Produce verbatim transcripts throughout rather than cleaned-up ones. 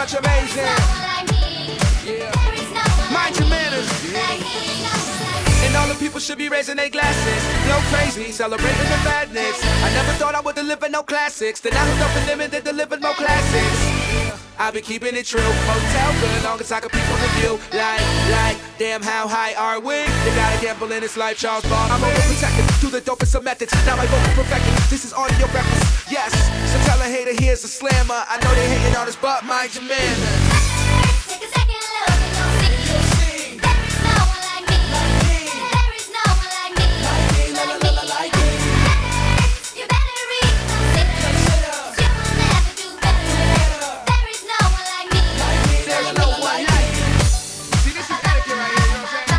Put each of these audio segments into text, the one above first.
much amazing. Yeah. Mind your manners. Yeah. And all the people should be raising their glasses. Blow crazy, celebrating the madness. I never thought I would deliver no classics. Then I hooked up with them and they delivered more classics. I've been keeping it true. Hotel good, long as I can peep on the view. Like, like, damn, how high are we? They gotta gamble in this life, Charles Ball. I'm overprotected, do the dopest of methods. Now I go for perfecting. This is audio records, yes. So tell a hater here's a slammer. I know they hating on us, but mind your manners. Take a second look and you'll see. There is no one like me. There is no one like me. Like me. You better read the signs. You will never do better. There is no one like me. There's no one like me. See, this is etiquette right here, you know what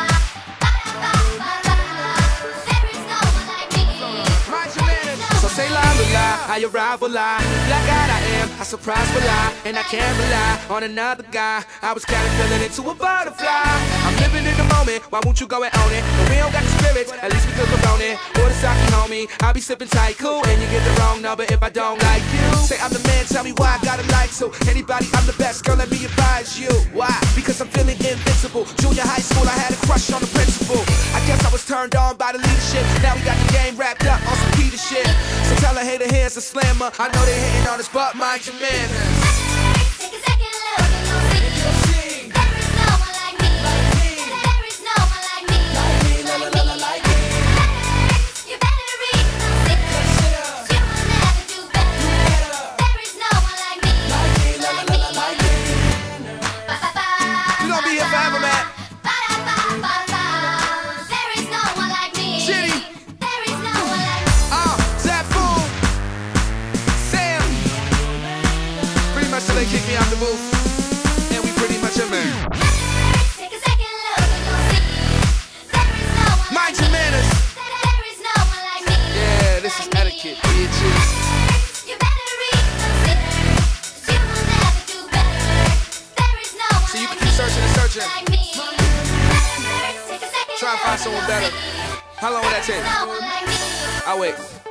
I'm saying? There is no one like me. Mind your manners. So say la la la, I arrive a lie. Black-eyed I am, I surprise will lie. And I can't rely on another guy. I was caterpillar into a butterfly. I'm living in the moment, why won't you go and own it? But we don't got the spirit, at least we could own it. Or the sake, homie, I'll be sipping tight, cool. And you get the wrong number if I don't like you. Say I'm the man, tell me why I gotta like so. Anybody, I'm the best, girl, let me advise you. Why? Because I'm feeling invincible. Junior high school, I had a crush on the principal. I guess I was turned on by the leadership. Now we got the game wrapped up on some Peter shit. So tell a hater here's a slammer. I know they hating on us, but mind your manners. Take a second look and you'll see. There is no one like me. There is no one like me. Like me. You better read the signs. You will never do better. There is no one like me. Like me. We gonna be here forever, man. There is no one like me. Shitty. There is no one like me. Uh, Zap Boom, Sam. Pretty much till they kick me out the booth. And we pretty much a man. Take a second look and you'll see. There is no one Mind like your me. manners. There is no one like me. Yeah, this is etiquette, bitches. You better read the signs. You will never do better. There is no one So you can like keep searching and searching. like me. Take a second Try and find look someone and you'll better. see. How long will that There is take? no one like me. I'll wait.